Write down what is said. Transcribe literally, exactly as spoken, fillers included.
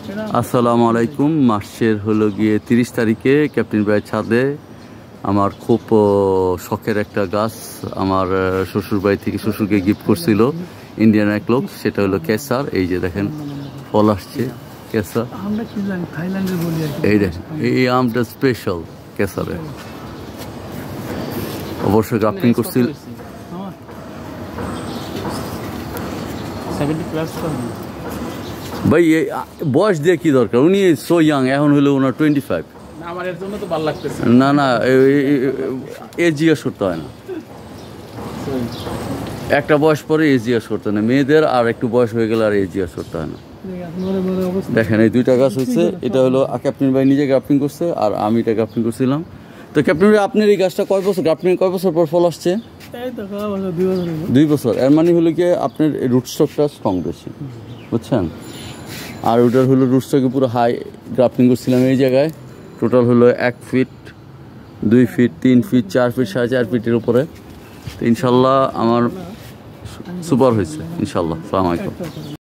আসসালামু আলাইকুম। মার্চের হলো গিয়ে তিরিশ তারিখে ক্যাপ্টেন ভাইয়ের ছাদে আমার খুব শখের একটা গাছ আমার শ্বশুর বাড়ি থেকে শ্বশুরকে গিফট করছিল ইন্ডিয়ান এক লোক, সেটা হলো কেসার। এই যে দেখেন ফল আসছে কেসার, এই দেখেন এই আমটা স্পেশাল কেসারে, অবশ্যই গ্রাফটিং করছিল। ভাই বয়স দিয়ে কি দরকার, উনি সো ইয়াং, এখন হলো ওনার টোয়েন্টি ফাইভ। না না এজ জিজ্ঞাসা করতে হয় না, একটা বয়স পরে এজ জিজ্ঞাসা করতে হয় না, মেয়েদের আর একটু বয়স হয়ে গেলে আর এজ জিজ্ঞাসা করতে হয় না। দেখেন এই দুইটা গাছ হচ্ছে, এটা হলো ক্যাপ্টেন ভাই নিজে গ্রাফটিং করছে আর আমি এটা গ্রাফটিং করছিলাম। তো ক্যাপ্টেন ভাই আপনার এই গাছটা কয় বছর গ্রাফটিং, কয় বছর পর ফল আসছে? দুই বছর। এর মানে হলো গিয়ে আপনার রুট স্টকটা স্ট্রং বেশি, বুঝছেন। আর ওটার হলো রুট স্টকে পুরো হাই গ্রাফটিং করছিলাম এই জায়গায়, টোটাল হলো এক ফিট দুই ফিট তিন ফিট চার ফিট সাড়ে চার ফিটের উপরে। তো ইনশাল্লাহ আমার সুপার হয়েছে ইনশাল্লাহ। আসসালামু আলাইকুম।